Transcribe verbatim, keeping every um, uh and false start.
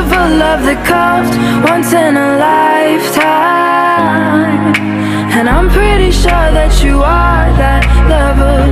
for love that comes once in a lifetime. And I'm pretty sure that you are that lover